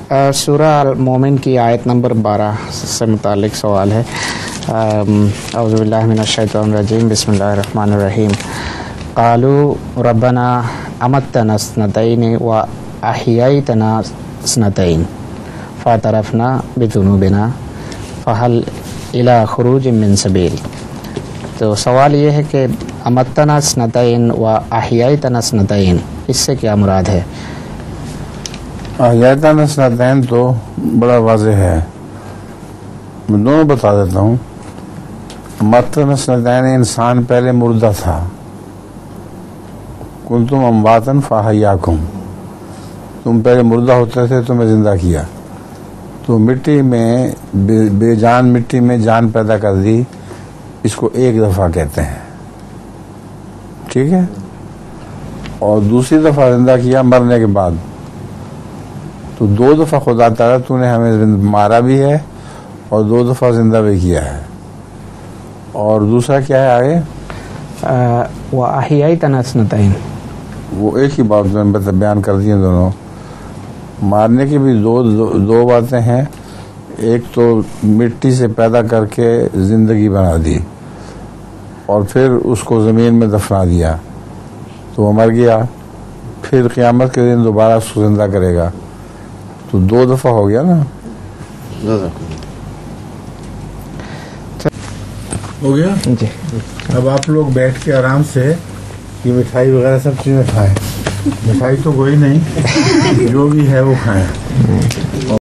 سورہ المومن کی آیت نمبر 12 سے متعلق سوال ہے۔ اعوذ باللہ من الشیطان الرجیم، بسم اللہ الرحمن الرحیم۔ قالوا ربنا امتنا اثنتین و احییتنا اثنتین فاعترفنا بذنوبنا فہل الی خروج من سبیل۔ تو سوال یہ ہے کہ امتنا اثنتین و احییتنا اثنتین، اس سے کیا مراد ہے؟ احییتنا اثنتین تو بڑا واضح ہے، میں دونوں بتا دیتا ہوں۔ امتنا اثنتین، انسان پہلے مردہ تھا، کنتم امواتا فاحیاکم، تم پہلے مردہ ہوتے تھے، تمہیں زندہ کیا، تو مٹی میں بے جان مٹی میں جان پیدا کر دی، اس کو ایک دفعہ کہتے ہیں، ٹھیک ہے؟ اور دوسری دفعہ زندہ کیا مرنے کے بعد، تو دو دفعہ خدا تعالیٰ تو نے ہمیں مارا بھی ہے اور دو دفعہ زندہ بھی کیا ہے۔ اور دوسرا کیا ہے آگے؟ وَأَحْيَيْتَنَا اثْنَتَيْنِ، وہ ایک ہی بات میں بیان کر دی ہیں دونوں۔ مارنے کی بھی دو باتیں ہیں، ایک تو مٹی سے پیدا کر کے زندگی بنا دی اور پھر اس کو زمین میں دفنا دیا تو وہ مر گیا، پھر قیامت کے دن دوبارہ اس کو زندہ کرے گا، تو دو دفعہ ہو گیا نا، ہو گیا جی۔ اب آپ لوگ بیٹھ کے آرام سے یہ مٹھائی وغیرہ سب چیزیں کھائیں، مٹھائی تو کوئی نہیں، جو بھی ہے وہ کھائیں۔